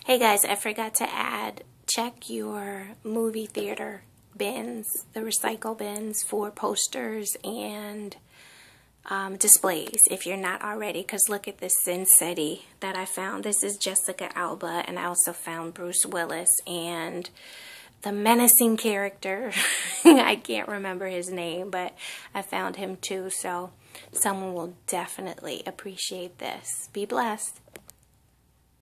Hey guys, I forgot to add, check your movie theater bins, the recycle bins for posters and displays if you're not already, because look at this Sin City that I found. This is Jessica Alba, and I also found Bruce Willis and the menacing character. I can't remember his name, but I found him too, so someone will definitely appreciate this. Be blessed.